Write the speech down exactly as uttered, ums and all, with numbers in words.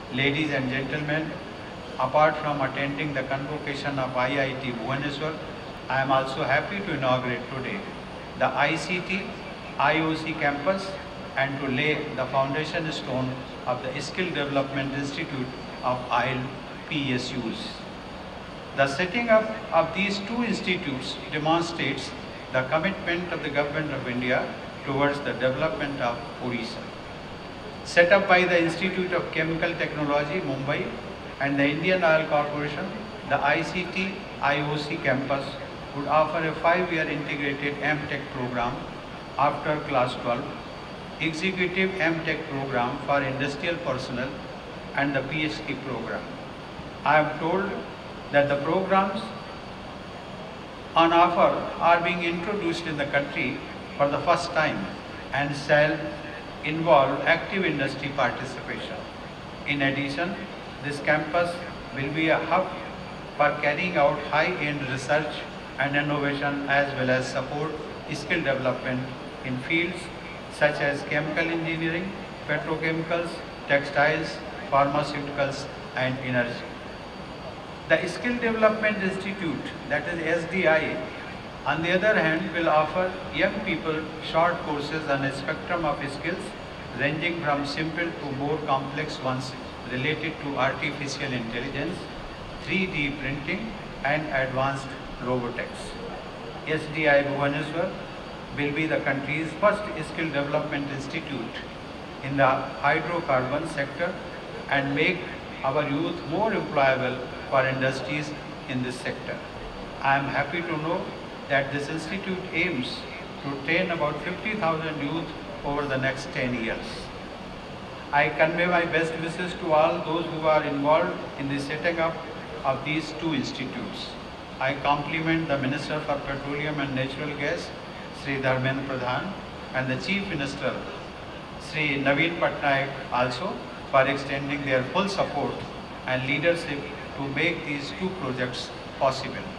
ladies and gentlemen, apart from attending the convocation of I I T Bhubaneswar, I am also happy to inaugurate today the I C T I O C campus and to lay the foundation stone of the Skill Development Institute of I L P S Us. The setting up of these two institutes demonstrates the commitment of the Government of India towards the development of Odisha. Set up by the Institute of Chemical Technology, Mumbai, and the Indian Oil Corporation, the I C T I O C campus would offer a five-year integrated M Tech program after class twelve, executive M Tech program for industrial personnel, and the P H D program. I am told that the programs on offer are being introduced in the country for the first time and shall involve active industry participation. In addition, this campus will be a hub for carrying out high-end research and innovation as well as support skill development in fields such as chemical engineering, petrochemicals, textiles, pharmaceuticals, and energy. The Skill Development Institute, that is S D I, on the other hand, will offer young people short courses on a spectrum of skills ranging from simple to more complex ones related to artificial intelligence, three D printing, and advanced robotics. S D I Bhubaneswar will be the country's first skill development institute in the hydrocarbon sector and make our youth more employable for industries in this sector. I am happy to know that this institute aims to train about fifty thousand youth over the next ten years. I convey my best wishes to all those who are involved in the setting up of these two institutes. I compliment the Minister for Petroleum and Natural Gas, Shri Dharmendra Pradhan, and the Chief Minister, Shri Naveen Patnaik, also for extending their full support and leadership to make these two projects possible.